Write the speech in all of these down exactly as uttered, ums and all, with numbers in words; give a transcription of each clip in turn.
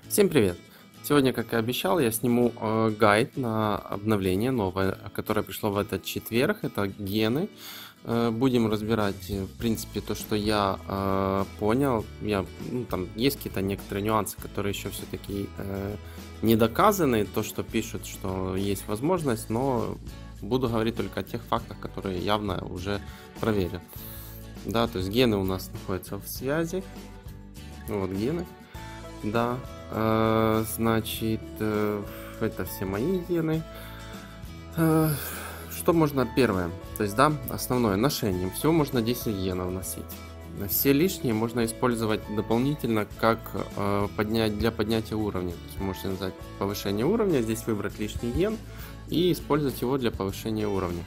Всем привет! Сегодня, как и обещал, я сниму э, гайд на обновление новое, которое пришло в этот четверг. Это гены. Э, будем разбирать, э, в принципе, то, что я э, понял. Я, ну, там есть какие-то некоторые нюансы, которые еще все-таки э, не доказаны. То, что пишут, что есть возможность, но буду говорить только о тех фактах, которые явно уже проверил. Да, то есть гены у нас находятся в связи. Вот гены. Да, э, значит, э, это все мои гены. Э, что можно первое? То есть, да, основное ношение. Всего можно десять генов носить. Все лишние можно использовать дополнительно как э, поднять для поднятия уровня. То есть вы можете назвать повышение уровня, здесь выбрать лишний ген и использовать его для повышения уровня.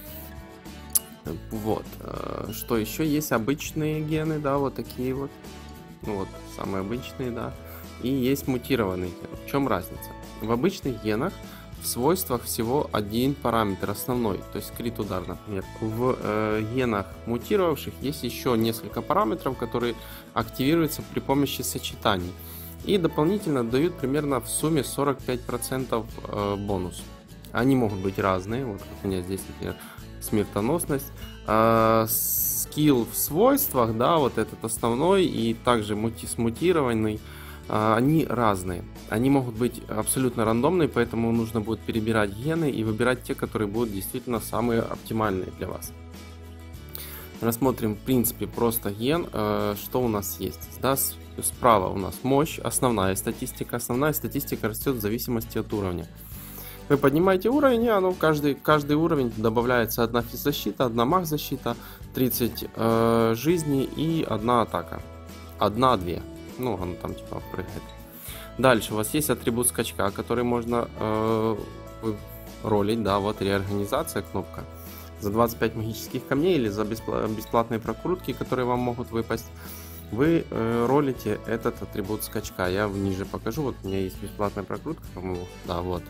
Вот. Э, что еще есть? Обычные гены, да, вот такие вот. Ну вот, самые обычные, да. И есть мутированный ген. В чем разница? В обычных генах в свойствах всего один параметр основной, то есть крит удар, например. В э, генах мутировавших есть еще несколько параметров, которые активируются при помощи сочетаний. И дополнительно дают примерно в сумме сорок пять процентов э, бонус. Они могут быть разные, вот как у меня здесь, например, смертоносность. Э, скилл в свойствах, да, вот этот основной и также мути смутированный, они разные. Они могут быть абсолютно рандомные, поэтому нужно будет перебирать гены и выбирать те, которые будут действительно самые оптимальные для вас. Рассмотрим в принципе просто ген, что у нас есть. Да, справа у нас мощь, основная статистика. Основная статистика растет в зависимости от уровня. Вы поднимаете уровень, и оно каждый, каждый уровень добавляется одна физзащита, одна маг-защита, тридцать э, жизней и одна атака. Одна-две. Ну, он там типа прыгает. Дальше у вас есть атрибут скачка, который можно э, ролить, да, вот реорганизация кнопка. За двадцать пять магических камней или за бесплатные прокрутки, которые вам могут выпасть, вы э, ролите этот атрибут скачка. Я ниже покажу, вот у меня есть бесплатная прокрутка, по-моему, да, вот.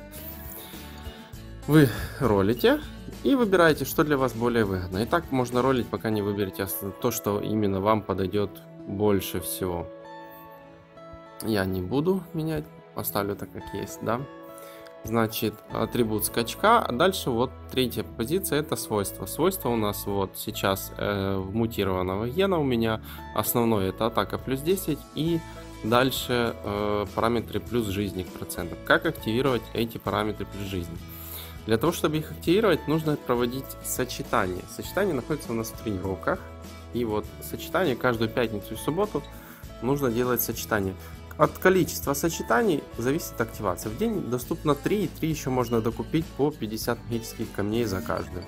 Вы ролите и выбираете, что для вас более выгодно. И так можно ролить, пока не выберете то, что именно вам подойдет больше всего. Я не буду менять, поставлю так, как есть, да. Значит, атрибут скачка. А дальше вот третья позиция, это свойства. Свойства у нас вот сейчас э, мутированного гена у меня. Основной это атака плюс десять и дальше э, параметры плюс жизни к процентам. Как активировать эти параметры плюс жизни? Для того, чтобы их активировать, нужно проводить сочетание. Сочетание находится у нас в тренировках. И вот сочетание каждую пятницу и субботу нужно делать сочетание. От количества сочетаний зависит активация. В день доступно три, и три еще можно докупить по пятьдесят магических камней за каждую.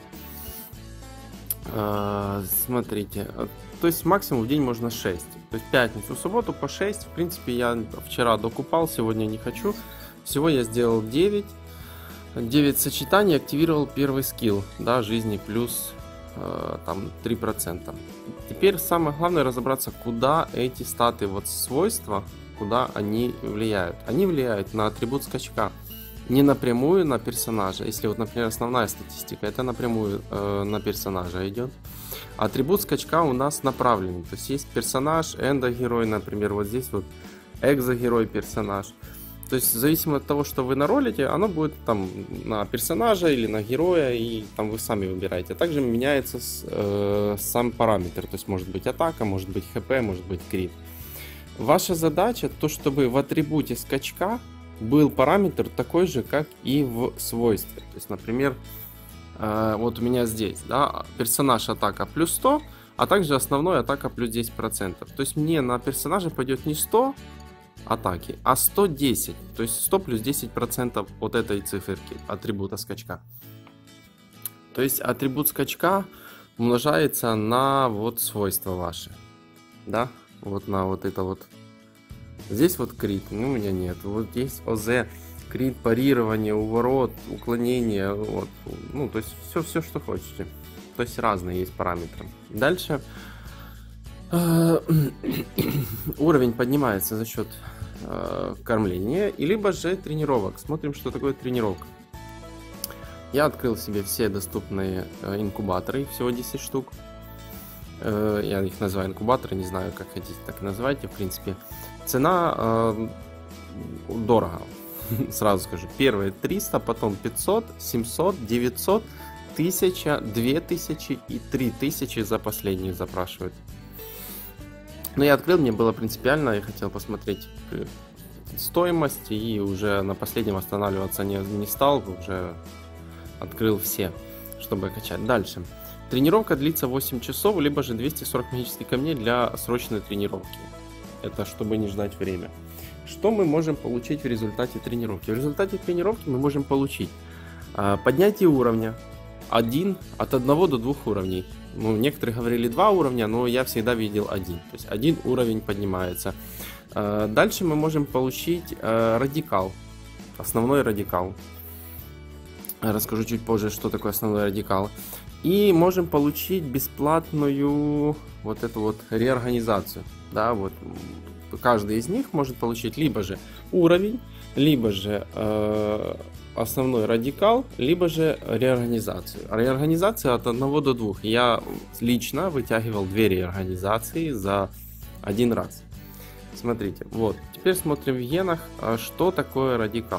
Смотрите, то есть максимум в день можно шесть. То есть пятницу, субботу по шесть. В принципе, я вчера докупал, сегодня не хочу. Всего я сделал девять. девять сочетаний, активировал первый скилл, да, жизни плюс э, там три процента. Теперь самое главное разобраться, куда эти статы, вот свойства, куда они влияют. Они влияют на атрибут скачка, не напрямую на персонажа. Если вот, например, основная статистика, это напрямую э, на персонажа идет. Атрибут скачка у нас направленный, то есть есть персонаж, эндогерой, например, вот здесь вот экзогерой персонаж. То есть, зависимо от того, что вы наролите, оно будет там на персонажа или на героя, и там вы сами выбираете. Также меняется с, э, сам параметр, то есть может быть атака, может быть хп, может быть крит. Ваша задача то, чтобы в атрибуте скачка был параметр такой же, как и в свойстве. То есть, например, э, вот у меня здесь, да, персонаж атака плюс сто, а также основной атака плюс десять процентов. То есть мне на персонажа пойдет не сто атаки, а сто десять, то есть сто плюс десять процентов от этой циферки атрибута скачка. То есть атрибут скачка умножается на вот свойства ваши, да, вот на вот это вот. Здесь вот крит, ну у меня нет, вот есть ОЗ, крит, парирование, уворот, уклонение, вот, ну то есть все, все, что хотите. То есть разные есть параметры. Дальше уровень поднимается за счет э, кормления и либо же тренировок. Смотрим, что такое тренировка. Я открыл себе все доступные э, инкубаторы, всего десять штук. Э, я их называю инкубаторы, не знаю, как хотите, так и называйте. В принципе, цена э, дорого. Сразу скажу. Первые триста, потом пятьсот, семьсот, девятьсот, тысяча, две тысячи и три тысячи за последние запрашивают. Но я открыл, мне было принципиально, я хотел посмотреть стоимость и уже на последнем останавливаться не, не стал, уже открыл все, чтобы качать. Дальше. Тренировка длится восемь часов, либо же двести сорок магических камней для срочной тренировки. Это чтобы не ждать время. Что мы можем получить в результате тренировки? В результате тренировки мы можем получить э, поднятие уровня один, от одного до двух уровней. Ну, некоторые говорили два уровня, но я всегда видел один. То есть один уровень поднимается. Э, дальше мы можем получить э, радикал. Основной радикал. Расскажу чуть позже, что такое основной радикал. И можем получить бесплатную вот эту вот реорганизацию. Да, вот. Каждый из них может получить либо же уровень, либо же э, основной радикал, либо же реорганизацию. Реорганизация от одного до двух. Я лично вытягивал две реорганизации за один раз. Смотрите, вот. Теперь смотрим в генах, что такое радикал.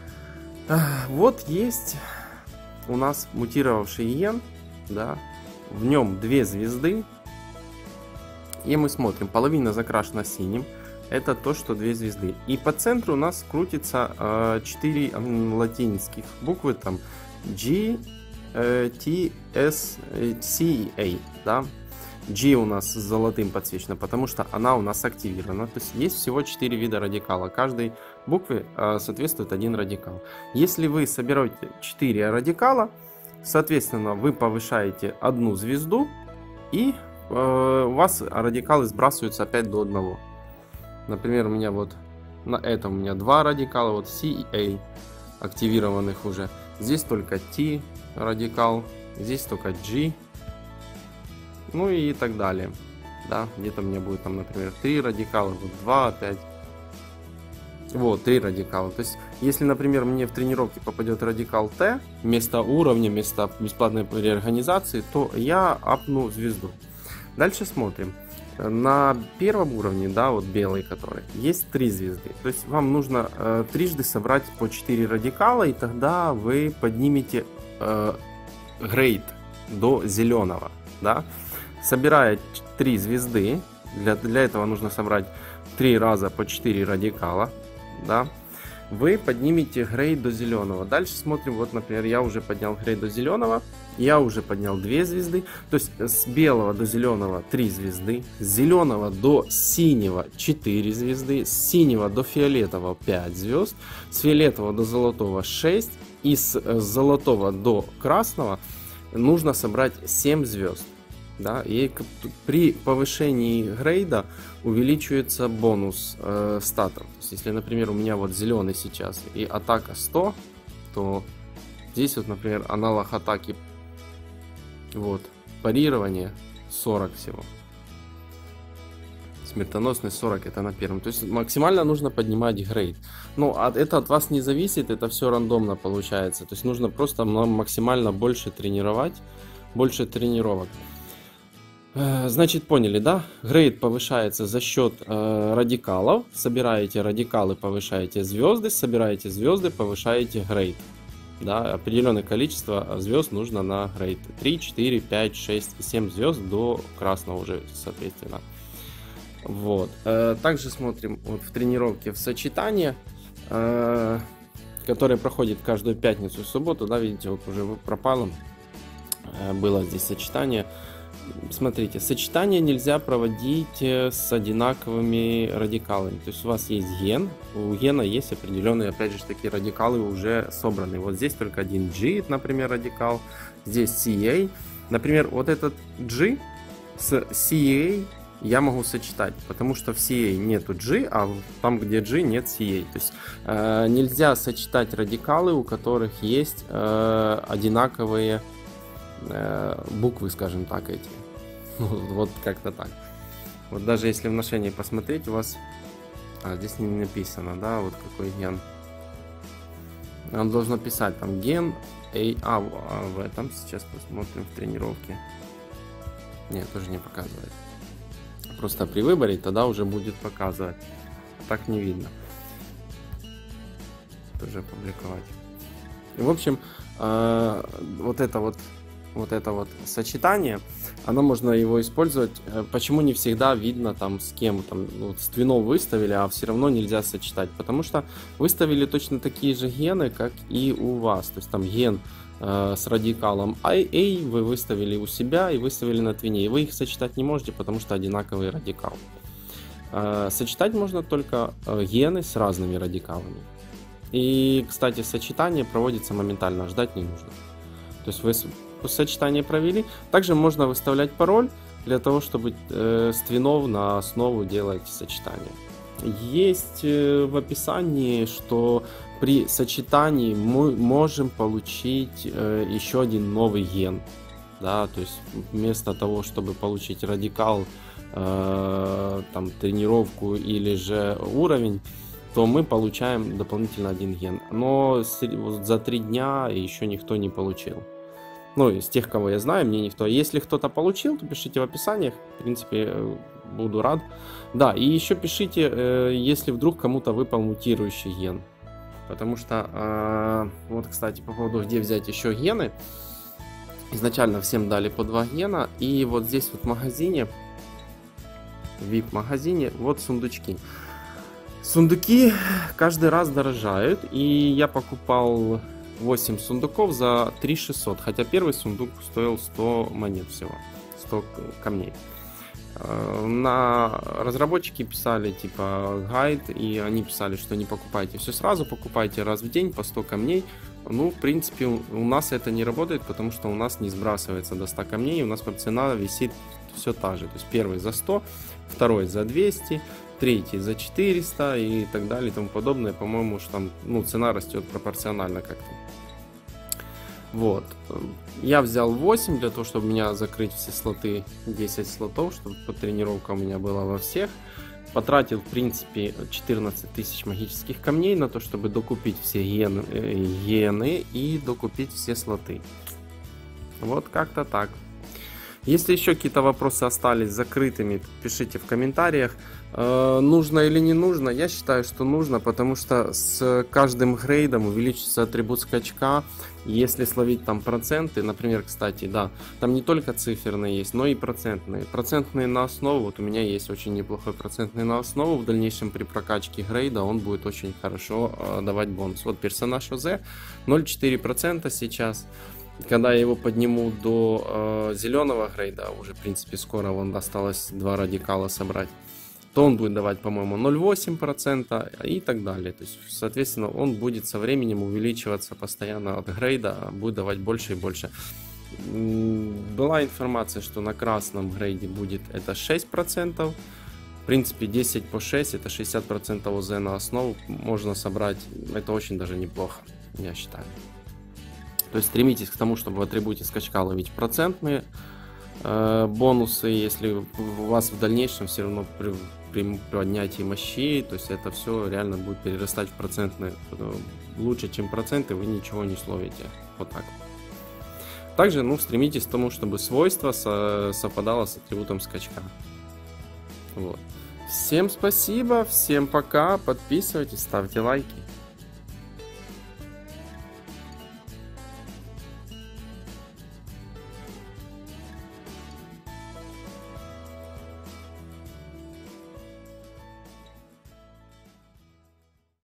Вот есть у нас мутировавший ген, да, в нем две звезды. И мы смотрим, половина закрашена синим. Это то, что две звезды. И по центру у нас крутится э, четыре э, латинских буквы. Там G, э, T, S, C, A. Да? G у нас с золотым подсвечена, потому что она у нас активирована. То есть есть всего четыре вида радикала. Каждой букве э, соответствует один радикал. Если вы собираете четыре радикала, соответственно, вы повышаете одну звезду, и э, у вас радикалы сбрасываются опять до одного. Например, у меня вот на этом у меня два радикала, вот C и A активированных уже. Здесь только T радикал, здесь только G, ну и так далее. Да, где-то у меня будет там, например, три радикала, вот два опять. Вот, три радикала. То есть, если, например, мне в тренировке попадет радикал Т вместо уровня, вместо бесплатной реорганизации, то я апну звезду. Дальше смотрим. На первом уровне, да, вот белый который, есть три звезды. То есть вам нужно э, трижды собрать по четыре радикала, и тогда вы поднимете э, грейд до зеленого, да. Собирая три звезды, для, для этого нужно собрать три раза по четыре радикала, да. Вы поднимете грейд до зеленого. Дальше смотрим, вот, например, я уже поднял грейд до зеленого, я уже поднял две звезды, то есть с белого до зеленого три звезды, с зеленого до синего четыре звезды, с синего до фиолетового пять звезд, с фиолетового до золотого шесть, и с золотого до красного нужно собрать семь звезд. Да, и при повышении грейда увеличивается бонус э, статов. То есть, если, например, у меня вот зеленый сейчас и атака сто, то здесь вот, например, аналог атаки, вот, парирование сорок всего. Смертоносность сорок, это на первом. То есть максимально нужно поднимать грейд. Но это от вас не зависит, это все рандомно получается. То есть нужно просто максимально больше тренировать, больше тренировок. Значит, поняли, да? Грейд повышается за счет э, радикалов. Собираете радикалы, повышаете звезды. Собираете звезды, повышаете грейд. Да, определенное количество звезд нужно на грейд. три, четыре, пять, шесть и семь звезд до красного уже, соответственно. Вот. Э, также смотрим вот в тренировке в сочетание, э, которое проходит каждую пятницу и субботу. Да, видите, вот уже пропало. Э, было здесь сочетание. Смотрите, сочетание нельзя проводить с одинаковыми радикалами. То есть у вас есть ген, у гена есть определенные, опять же, такие радикалы уже собраны. Вот здесь только один G, например, радикал, здесь си эй. Например, вот этот G с си эй я могу сочетать, потому что в си эй нету G, а там, где G, нет си эй. То есть э, нельзя сочетать радикалы, у которых есть э, одинаковые буквы, скажем так, эти. Вот как-то так. Вот даже если в ношении посмотреть, у вас... А, здесь не написано, да, вот какой ген. Он должен писать там ген A. А, а в этом сейчас посмотрим в тренировке. Нет, тоже не показывает. Просто при выборе тогда уже будет показывать. Так не видно. уже публиковать. В общем, э, вот это вот, вот это вот сочетание, оно можно его использовать. Почему не всегда видно там с кем, там, ну, с твином выставили, а все равно нельзя сочетать? Потому что выставили точно такие же гены, как и у вас. То есть там ген э, с радикалом А вы выставили у себя и выставили на твине. И вы их сочетать не можете, потому что одинаковый радикал. Э, сочетать можно только э, гены с разными радикалами. И, кстати, сочетание проводится моментально, ждать не нужно. То есть вы сочетание провели. Также можно выставлять пароль для того, чтобы э, с твинов на основу делать сочетание. Есть э, в описании, что при сочетании мы можем получить э, еще один новый ген. Да, то есть вместо того, чтобы получить радикал, э, там, тренировку или же уровень, то мы получаем дополнительно один ген. Но за три дня еще никто не получил. Ну, из тех, кого я знаю, мне никто. Если кто-то получил, то пишите в описаниях. В принципе, буду рад. Да, и еще пишите, если вдруг кому-то выпал мутирующий ген. Потому что, вот, кстати, по поводу, где взять еще гены. Изначально всем дали по два гена. И вот здесь вот в магазине, в ви ай пи-магазине, вот сундучки. Сундуки каждый раз дорожают, и я покупал восемь сундуков за три тысячи шестьсот, хотя первый сундук стоил сто монет всего, сто камней. На разработчики писали типа гайд, и они писали, что не покупайте все сразу, покупайте раз в день по сто камней. Ну, в принципе, у нас это не работает, потому что у нас не сбрасывается до ста камней, у нас цена висит все та же. То есть первый за сто, второй за двести, третий за четыреста и так далее и тому подобное. По-моему, что там, ну, цена растет пропорционально как-то. Вот. Я взял восемь для того, чтобы у меня закрыть все слоты, десять слотов, чтобы тренировка у меня была во всех. Потратил, в принципе, четырнадцать тысяч магических камней на то, чтобы докупить все гены, гены и докупить все слоты. Вот как-то так. Если еще какие-то вопросы остались закрытыми, пишите в комментариях. Э, нужно или не нужно? Я считаю, что нужно, потому что с каждым грейдом увеличится атрибут скачка. Если словить там проценты, например, кстати, да, там не только циферные есть, но и процентные. Процентные на основу, вот у меня есть очень неплохой процентный на основу. В дальнейшем при прокачке грейда он будет очень хорошо э, давать бонус. Вот персонаж ОЗ ноль целых четыре десятых процента сейчас. Когда я его подниму до э, зеленого грейда, уже в принципе скоро вон осталось два радикала собрать, то он будет давать, по-моему, ноль целых восемь десятых процента и так далее. То есть, соответственно, он будет со временем увеличиваться постоянно от грейда, будет давать больше и больше. Была информация, что на красном грейде будет это шесть процентов. В принципе, десять по шесть, это шестьдесят процентов ОЗ на основу можно собрать. Это очень даже неплохо, я считаю. То есть стремитесь к тому, чтобы в атрибуте скачка ловить процентные э, бонусы, если у вас в дальнейшем все равно при, при поднятии мощей, то есть это все реально будет перерастать в процентные. Лучше, чем проценты, вы ничего не словите. Вот так. Также, ну, стремитесь к тому, чтобы свойство со, совпадало с атрибутом скачка. Вот. Всем спасибо, всем пока, подписывайтесь, ставьте лайки.